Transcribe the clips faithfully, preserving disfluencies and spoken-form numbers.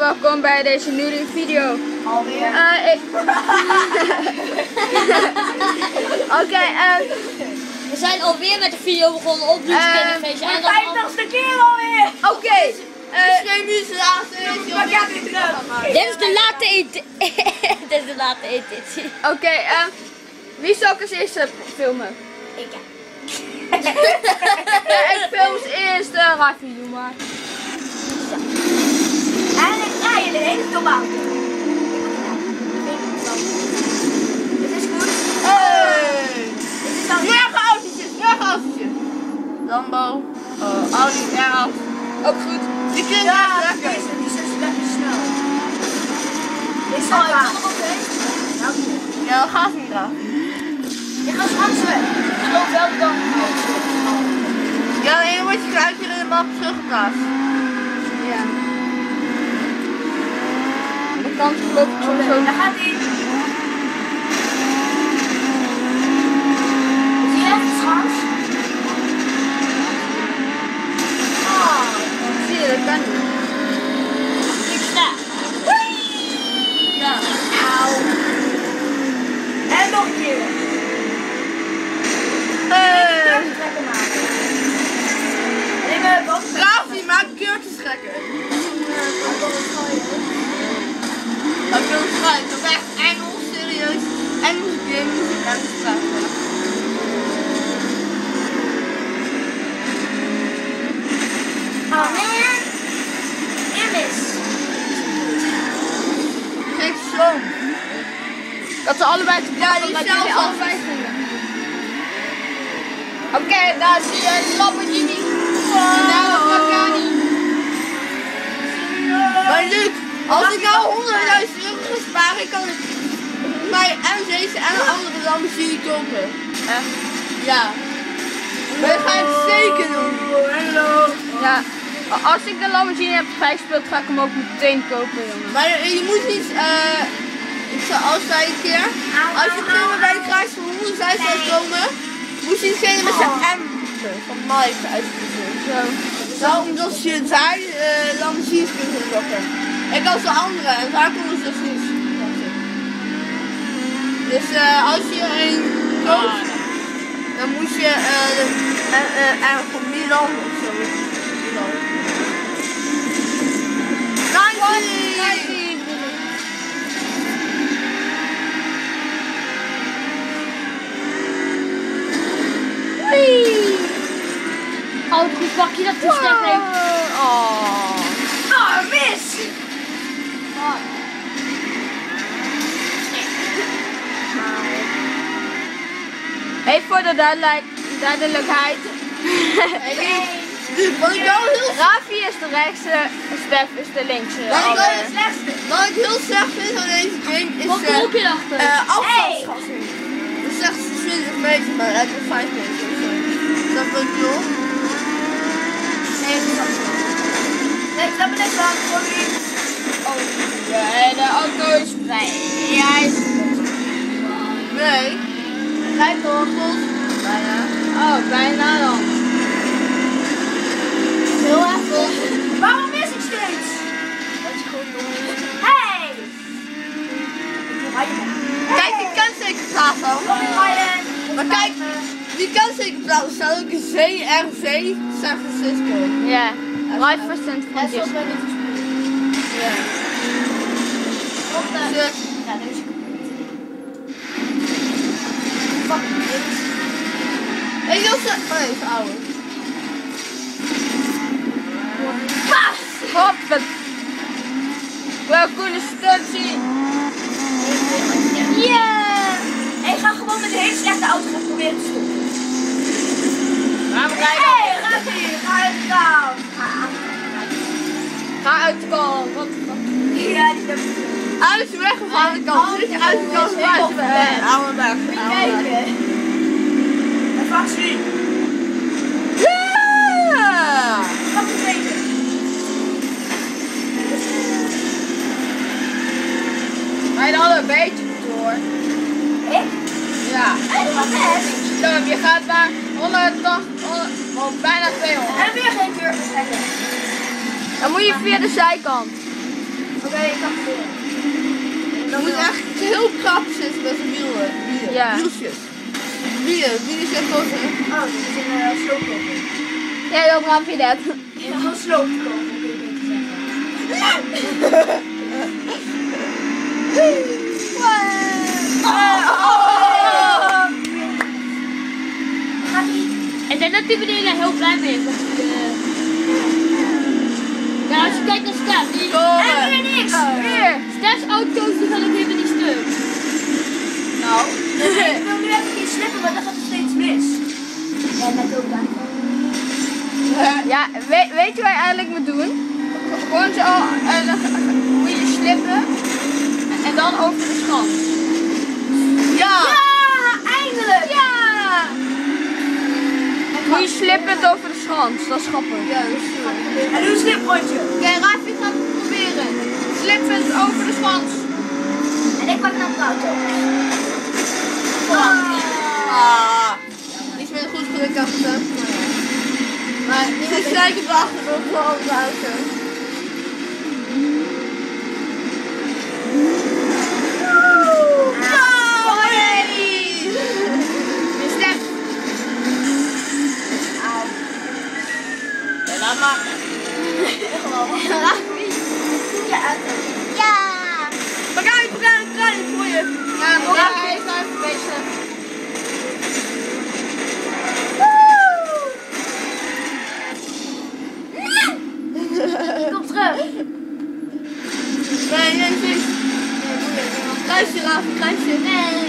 welkom bij deze nieuwe video. Alweer? Uh, ik... Oké, okay, uh... we zijn alweer met de video begonnen op Blues Kinderfeestje. Uh, de vijftigste keer alweer! Oké. Okay. Uh, geen muziek laten, maar gaat niet terug. Dit is de late editie. Dit is de late editie. Oké, okay, uh, wie zal ik als eerste filmen? Ik ja. Ja, ik film als eerste. Rafi, doe maar. En ik ga je de hele domme auto. Dit is goed. Hey! Morgen autootjes, morgen autootjes. Lambo, uh, Audi R acht. Ook goed. Die kunnen ja, lekker. Deze, die zijn lekker snel. Dit is al nog op deze. Ja, dat gaat niet af. Je gaat straks weg. Ik geloof wel dan. Ja, en dan word je gelijk weer in de map teruggeplaatst. Ja. De kans geloof ik sowieso. Daar gaat hij. Zie je even schans? Oh, zie je, dat kan niet. Ik sta. Ja. Auw. En nog een keer. Hey. Trekken maken. En ik ben ook Rafi, maak keurtjesgekken. Dat wil ik schrijven. Dat is echt Engels, serieus. Engelse game moet ik uit de straat. Oh man. Immis. Kijk zo. Dat ze allebei te ja, die zelfs allebei gingen. Oké, okay, daar zie je een Lamborghini. Nou, een Pagani. Maar Luc, als ik nou honderdduizend euro ga sparen, kan ik bij M deze en een andere Lamborghini kopen. Echt? Ja. Maar dat ga ik zeker doen. Hallo. Ja. Als ik de Lamborghini heb vrijgespeeld, ga ik hem ook meteen kopen, jongen. Maar je moet niet, uh, ik zal als wij een keer, als je gewoon bij de kruis van honderdduizend zou komen, moest je degene met zijn M van Mike uitkiezen. Zo. Zo, omdat je daar uh, Lamborghinis kunt lokken. Ik als de andere, en daar konden ze dus niet. Dus uh, als je een koopt, dan moet je uh, uh, uh, voor Milan of zo. Milan. negentien! Wee! Oh, het goed pakje dat die sterk heeft. Oh. Oh, mis! Oh. Hey, voor de duidelijk, duidelijkheid. Nee. Wat ik wel heel Rafi is de rechtse, Stef is de linkse. Wat ik wel het slechtste. Wat ik heel slecht vind aan deze game is Wat uh, ook je achter? uh, afstandsgassing. Dat is echt twintig meter, maar het is vijf meter of zo. Is dat wat ik bedoel? Nee, dat is niet. Nee, dat ben ik wel. Sorry. Oh, nee, de auto is vrij. Ja, is nee. Rijdt door, Bos. Bijna. Oh, bijna dan. Heel even. Waarom mis ik steeds? Dat is goed, jongens. Hey! Kijk, die kentekenplaat dan. Maar kijk, die kentekenplaat staat ook in Z R V San Francisco. Ja, live for San Francisco. Ja. Op de... Dus, ja, deze is fucking niks. ik wil ze... Oh nee, is ouder. Pas! Hoppet. Welke instantie. Yeah! Ik ga gewoon met een hele slechte auto gaan proberen te stoppen. Gaan we kijken. Hey, Rafi, ga uit de kant. Ga uit de kant. Wat de fuck? Ja, die is Uit de weg of aan de kant? Zit je uit de kant of uit de weg? Oude weg. Moet je kijken. Even actie. Ja! Wat betekent? Maar je had een beetje door. Ik? Ja. En wat best. Zo, je gaat naar honderdtachtig, honderd, bijna tweehonderd. En weer geen keer trekken. Dan moet je via de zijkant. Oké, okay, ik kan het weer. Dan moet echt heel krap zitten met de wielen. Wielen. Ja. Wieltjes. Wielen. Wielen zijn kosten. Oh, dit is een uh, sloopkoper. Ja, dan brand je dat. Ja, gewoon sloopkoper, moet je beter zeggen. Ik denk dat die meneer er heel blij mee is. Dat hij, uh... Ja, als je kijkt naar Stef, die... En weer niks! Weer! Stef's auto's die gaan ook helemaal niet stuk. Nou. Ik wil nu even geen slippen, maar dan gaat het steeds mis. Ja, net ook dan. Ja, weet, weet je wat je eigenlijk moet doen? Gewoon zo, en dan moet je slippen en dan over de schans. Ja! Ja, eindelijk! Ja! Moet je slippen het over de schans, dat is grappig. Ja, dat is goed. En nu een sliprondje. Oké, Rafi gaat het proberen. Slippen het over de schans. En ik pak dan de auto. Ah. Iets met een goed geluk achter. Maar het is zeker wachten op de andere auto. Laat maar. Ja! Pagani, pagani, pagani voor je. Ja, nog ja, hij is nou even bezig. Kom terug. Nee, nee, nee. Kruisje, Rafi, kruisje. Nee.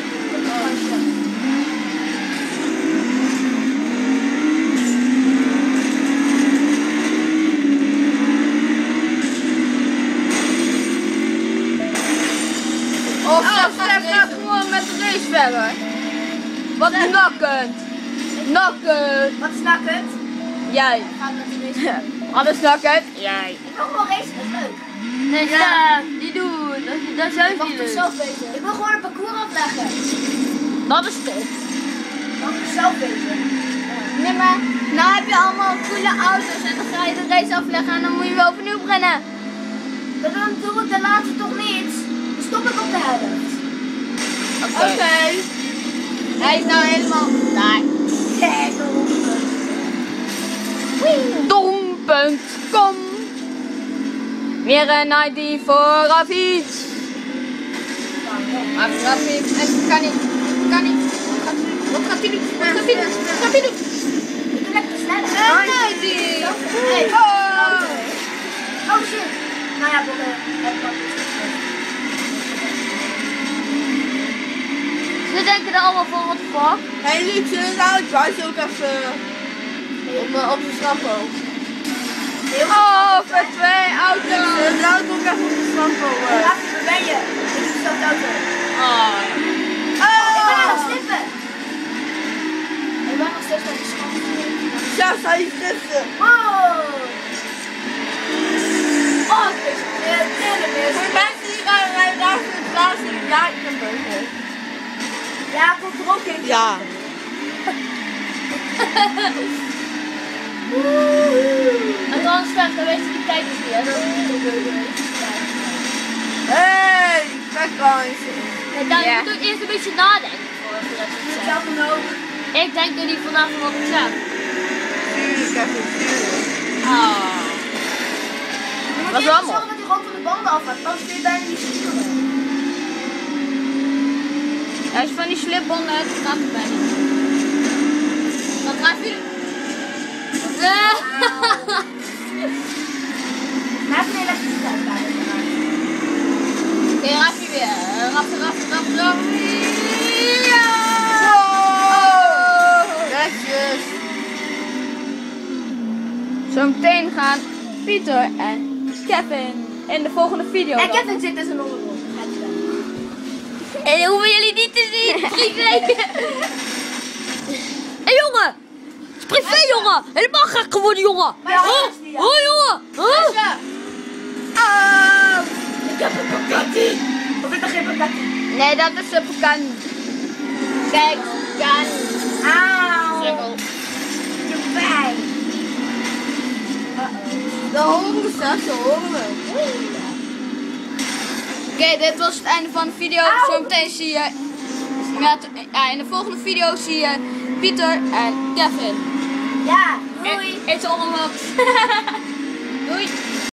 Of Stef gaat gewoon met de race verder. Wat nakkend. Nakkend. Wat is nakkend? Jij. Gaat met de race. Alles nakkend? Jij. Ik wil gewoon racen, dat is leuk. Nee, Stef, die doen. Dat, dat is juist Ik mag niet het leuk. zelf weten. Ik wil gewoon een parcours afleggen. Dat is top. Ik mag het zelf weten. Nee, maar nou heb je allemaal coole auto's en dan ga je de race afleggen en dan moet je weer opnieuw beginnen. Maar dan doe ik de laatste toch niet. Dan stop ik op de helft. Oké. Oké. Okay. Hij is nou helemaal daar. Dom punt com. Weer een I D voor Rafi. Maar Rafi, het kan niet. Kan niet. Wat gaat hij doen? Wat gaat hij doen? Wat gaat hij doen? Ik doe lekker sneller. Een I D. Hey. Oh. Oh shit. Nou ja, Bolle. Het kan niet. Ze denken er allemaal van, what the fuck? Hé, hey, Luc, zullen we nou het buiten ook even op, uh, op de strandboot? Oh, voor twee Luc, auto's. zullen we nou ook even op de strandboot? Uh. Rafi, waar ben je? Ik doe zelf de auto. Oh. Ik ben aan het slippen. Ik ben nog steeds met de schand. Ja, sta je tussen. Wow. Oh, ik is het derde mis. Voor de mensen die gaan rijden daar in het plaats in ja, ik ben beugel. Ja, komt er ook in. Ja. En dan Stef, dan weet je die tijd is niet, hè? Dat is niet zo leuk geweest. Hé, hey, vakantie. Ja, dan Ja. moet je eerst een beetje nadenken voor je dat je het Ik zegt. zelf dan ook. Ik denk er niet vanaf wat ik zeg. Tuurlijk, even tuurlijk. Oh. Je moet Wat eerst allemaal? zorgen dat die rand van de banden afgaat, anders kun je bijna niet sturen. Ja, als je van die slipbonden uit gaat het bijna. Dan tref je. Hij heeft een elektriciteit bij hem. Oké, raf je weer. Raf, raf, raf, raf. Ja! Wow. Netjes. Zometeen gaan Pieter en Kevin in de volgende video. En dan. Kevin zit in zijn onderbroek. Gaat hij dan. En dat hoeven jullie niet te zien. Privé. Hé jongen. Het is privé jongen. Helemaal gek geworden jongen. Ja, Huh? dat is die, ja. Hoi jongen. Huh? Ja. Oh. Ik heb een Bugatti. Of is dat geen Bugatti? Nee, dat is een pekan. Kijk, kan. Auw. Cirkel. Je pijn. De horen we straks, de horen we. Oké, okay, dit was het einde van de video. Zometeen zie je... Ja, in de volgende video zie je Pieter en Kevin. Ja, doei. Eet ze allemaal. Doei.